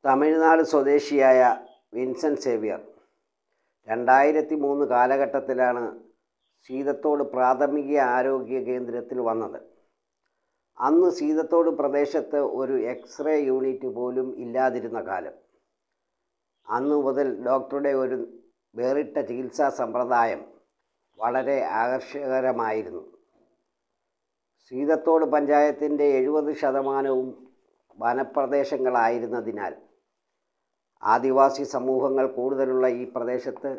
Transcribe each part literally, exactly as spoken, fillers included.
തമിഴ്നാട് സ്വദേശിയായ Vincent Xavier രണ്ടായിരത്തി മൂന്ന് കാലഘട്ടത്തിലാണ് സീതത്തോട് പ്രാഥമിക ആരോഗ്യ കേന്ദ്രത്തിൽ വന്നത്. അന്ന് സീതത്തോട് പ്രദേശത്ത് ഒരു എക്സ്റേ യൂണിറ്റ് പോലും ഇല്ലാതിരുന്ന കാലം. അന്നു മുതൽ ഡോക്ടറുടെ ഒരു വേറിട്ട ചികിത്സാ സമ്പ്രദായം വളരെ ആകർഷകരമായിരുന്നു. സീതത്തോട് പഞ്ചായത്തിൻ്റെ എഴുപത് ശതമാനവും വനപ്രദേശങ്ങളായിരുന്നതിനാൽ ആദിവാസി സമൂഹങ്ങൾ കൂടുതലുള്ള ഈ പ്രദേശത്ത്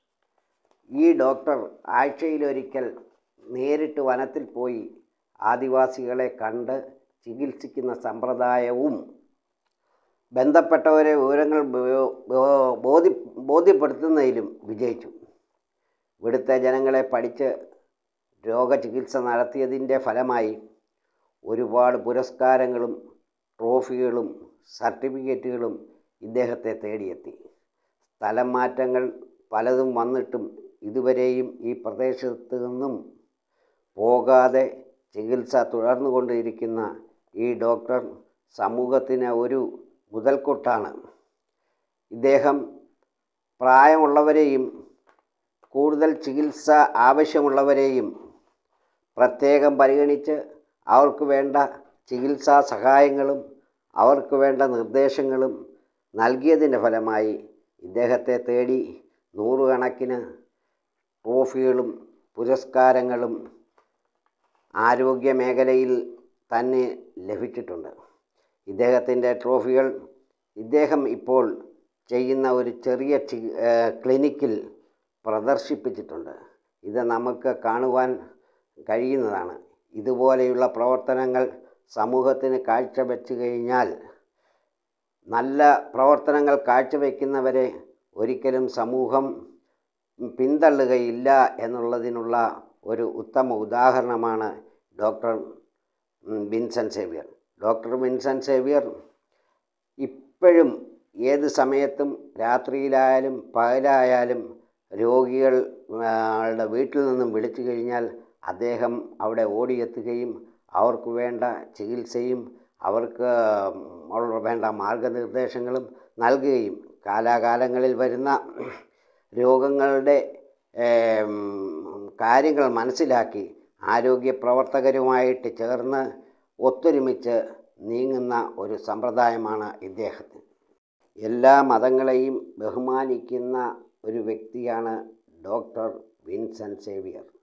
ഈ ഡോക്ടർ ആഴ്ചയിലൊരിക്കൽ നേരിട്ട് വനത്തിൽ പോയി ആദിവാസികളെ കണ്ട് ചികിത്സിക്കുന്ന സമ്പ്രദായവും ബന്ധപ്പെട്ടവരെ വിവരങ്ങൾ ബോധ്യ ബോധ്യപ്പെടുത്തുന്നതിലും വിജയിച്ചു. ഇവിടുത്തെ ജനങ്ങളെ പഠിച്ച് രോഗചികിത്സ നടത്തിയതിൻ്റെ ഫലമായി ഒരുപാട് പുരസ്കാരങ്ങളും ട്രോഫികളും സർട്ടിഫിക്കറ്റുകളും ഇദ്ദേഹത്തെ തേടിയെത്തി. സ്ഥലം മാറ്റങ്ങൾ പലതും വന്നിട്ടും ഇതുവരെയും ഈ പ്രദേശത്ത് നിന്നും പോകാതെ ചികിത്സ തുടർന്നുകൊണ്ടിരിക്കുന്ന ഈ ഡോക്ടർ സമൂഹത്തിന് ഒരു മുതൽക്കൂട്ടാണ്. ഇദ്ദേഹം പ്രായമുള്ളവരെയും കൂടുതൽ ചികിത്സ ആവശ്യമുള്ളവരെയും പ്രത്യേകം പരിഗണിച്ച് അവർക്ക് വേണ്ട ചികിത്സാ സഹായങ്ങളും അവർക്ക് വേണ്ട നിർദ്ദേശങ്ങളും നൽകിയതിൻ്റെ ഫലമായി ഇദ്ദേഹത്തെ തേടി നൂറുകണക്കിന് ട്രോഫികളും പുരസ്കാരങ്ങളും ആരോഗ്യ മേഖലയിൽ തന്നെ ലഭിച്ചിട്ടുണ്ട്. ഇദ്ദേഹത്തിൻ്റെ ട്രോഫികൾ ഇദ്ദേഹം ഇപ്പോൾ ചെയ്യുന്ന ഒരു ചെറിയ ക്ലിനിക്കിൽ പ്രദർശിപ്പിച്ചിട്ടുണ്ട്. ഇത് നമുക്ക് കാണുവാൻ കഴിയുന്നതാണ്. ഇതുപോലെയുള്ള പ്രവർത്തനങ്ങൾ സമൂഹത്തിന് കാഴ്ചവെച്ച് കഴിഞ്ഞാൽ, നല്ല പ്രവർത്തനങ്ങൾ കാഴ്ചവെക്കുന്നവരെ ഒരിക്കലും സമൂഹം പിന്തള്ളുകയില്ല എന്നുള്ളതിനുള്ള ഒരു ഉത്തമ ഉദാഹരണമാണ് doctor Vincent Xavier. Doctor Vincent Xavier ഇപ്പോഴും ഏത് സമയത്തും രാത്രിയിലായാലും പകലായാലും രോഗികളുടെ വീട്ടിൽ നിന്നും വിളിച്ചു കഴിഞ്ഞാൽ അദ്ദേഹം അവിടെ ഓടിയെത്തുകയും അവർക്ക് വേണ്ട ചികിത്സയും അവർക്ക് വേണ്ട മാർഗനിർദ്ദേശങ്ങളും നൽകുകയും കാലാകാലങ്ങളിൽ വരുന്ന രോഗങ്ങളുടെ കാര്യങ്ങൾ മനസ്സിലാക്കി ആരോഗ്യ പ്രവർത്തകരുമായിട്ട് ചേർന്ന് ഒത്തൊരുമിച്ച് നീങ്ങുന്ന ഒരു സമ്പ്രദായമാണ് ഇദ്ദേഹത്തിന്. എല്ലാ മതങ്ങളെയും ബഹുമാനിക്കുന്ന ഒരു വ്യക്തിയാണ് ഡോക്ടർ വിൻസെൻ്റ് സേവ്യർ.